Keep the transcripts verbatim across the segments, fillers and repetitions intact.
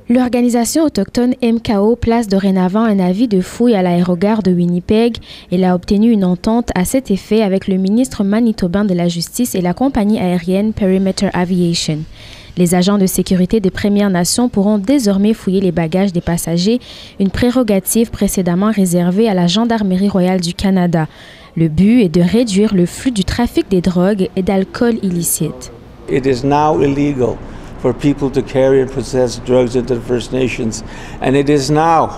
L'organisation autochtone M K O place dorénavant un avis de fouille à l'aérogare de Winnipeg. Elle a obtenu une entente à cet effet avec le ministre manitobain de la Justice et la compagnie aérienne Perimeter Aviation. Les agents de sécurité des Premières Nations pourront désormais fouiller les bagages des passagers, une prérogative précédemment réservée à la Gendarmerie royale du Canada. Le but est de réduire le flux du trafic des drogues et d'alcool illicite. It is now illegal for people to carry and possess drugs into the First Nations, and it is now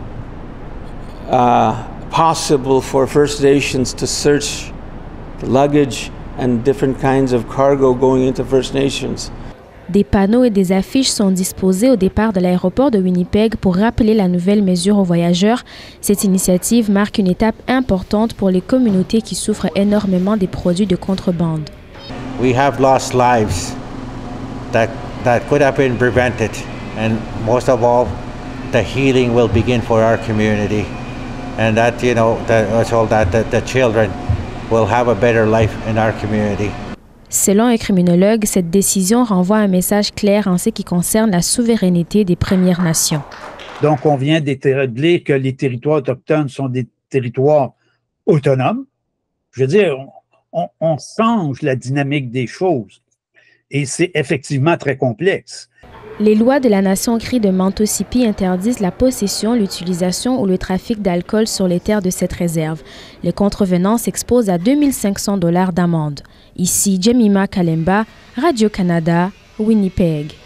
uh, possible for First Nations to search the luggage and different kinds of cargo going into First Nations. Des panneaux et des affiches sont disposés au départ de l'aéroport de Winnipeg pour rappeler la nouvelle mesure aux voyageurs. Cette initiative marque une étape importante pour les communautés qui souffrent énormément des produits de contrebande. We have lost lives that that could have been prevented, and most of all, the healing will begin for our community, and that you know that also that the, the children will have a better life in our community. Selon un criminologue, cette décision renvoie un message clair en ce qui concerne la souveraineté des Premières Nations. Donc, on vient d'établir que les territoires autochtones sont des territoires autonomes. Je veux dire, on, on change la dynamique des choses et c'est effectivement très complexe. Les lois de la nation Cri de Mantosipi interdisent la possession, l'utilisation ou le trafic d'alcool sur les terres de cette réserve. Les contrevenants s'exposent à deux mille cinq cents dollars d'amende. Ici Jemima Kalemba, Radio-Canada, Winnipeg.